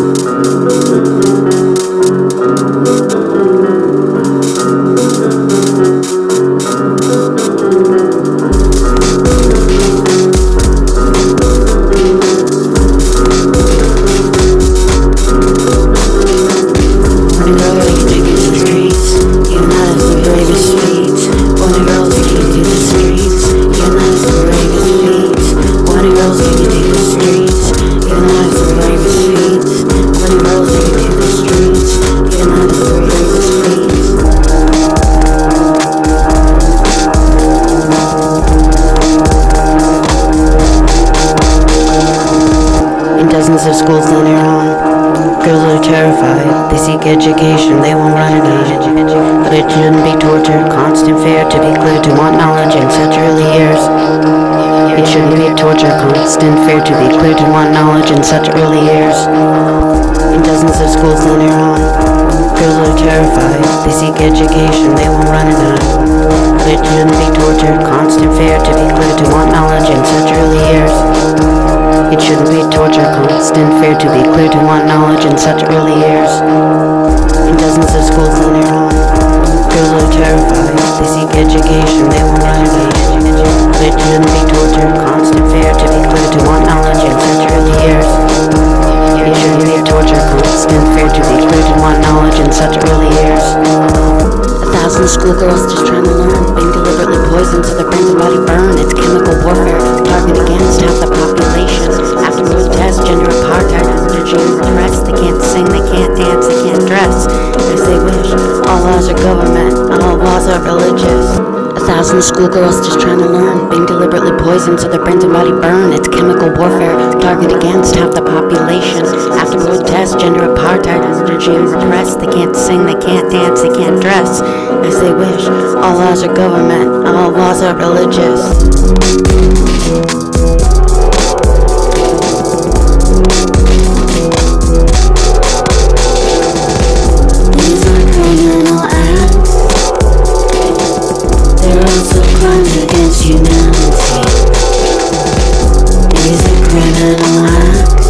Dozens of schools in Iran, girls are terrified. They seek education, they won't run it on. But it shouldn't be torture, constant fear to be clear to want knowledge in such early years. It shouldn't be torture, constant fear to be clear to want knowledge in such early years. In dozens of schools in Iran, girls are terrified. They seek education, they won't run it on. But it shouldn't be torture, constant fear to be clear to want knowledge in such early years. It shouldn't be torture, constant fear to be clear to want knowledge in such early years. In dozens of schools in Iran, girls are terrified. They seek education, they won't run it on. But it shouldn't be torture, constant fear to be clear to want knowledge in such early years. It shouldn't be torture, constant fear to be clear to want knowledge in such early years. 1,000 schoolgirls just trying to learn, being deliberately poisoned so their brains and body burn. It's chemical warfare, target against half the population. Afterwards, test, gender apartheid, regime threats. They can't sing, they can't dance, they can't dress as they wish. All laws are government, all laws are religious. 1,000 schoolgirls just trying to learn, being deliberately poisoned so their brains and body burn. It's chemical warfare, target against half the population. Afterwards, test, gender apartheid, regime repressed. They can't sing, they can't dance, they can't dress as they wish. All laws are government, all laws are religious. These are criminal acts. They're also crimes against humanity. These are criminal acts.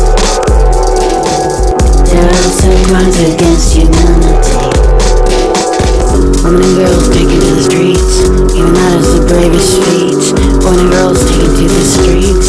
They're also crimes against humanity. Women and girls taken to the streets, even that is the bravest feat. Women and girls taken to the streets.